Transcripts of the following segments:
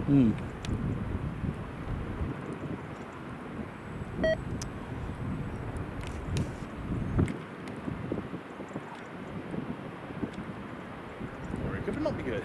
Very good, but not be good.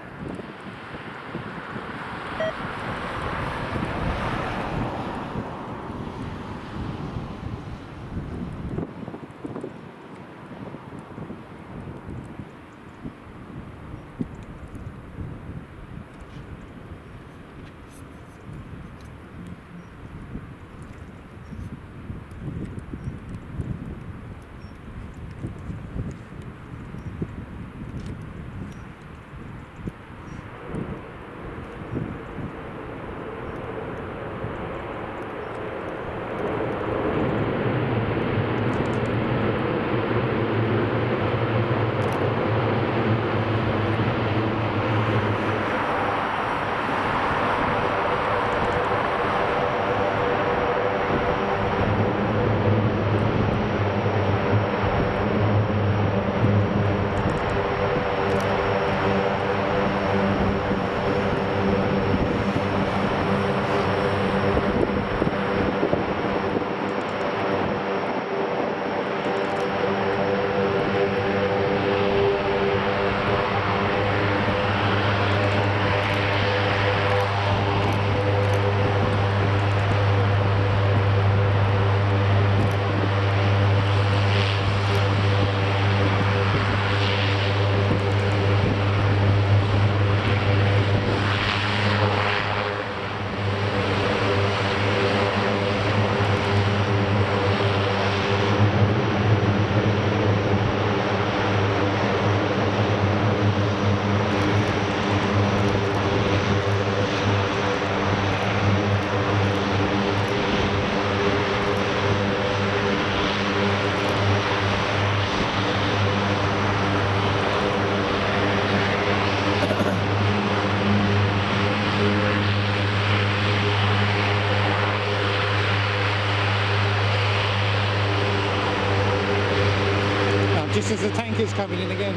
Just as the tank is coming in again.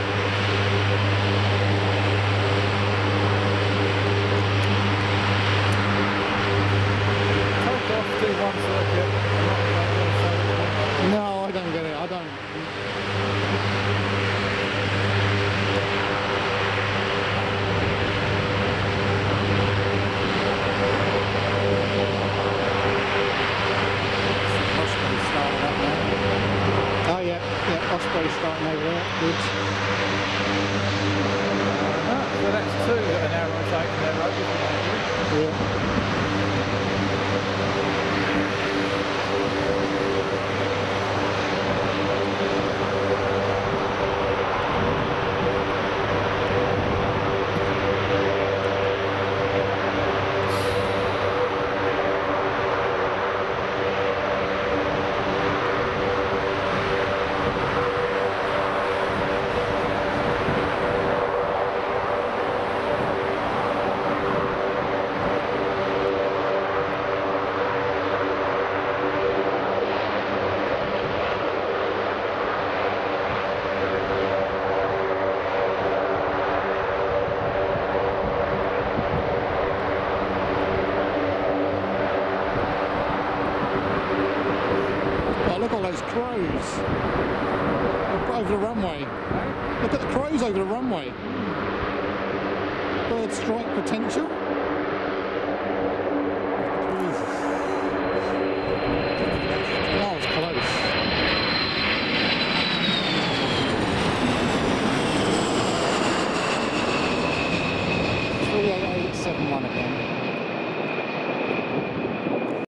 Take off, do one circuit. No, I don't get it. I don't. Osprey starting over there, good. So that's two that are now rotating their road, isn't it? Yeah. Look at all those crows over the runway. Look at the crows over the runway. Bird strike potential.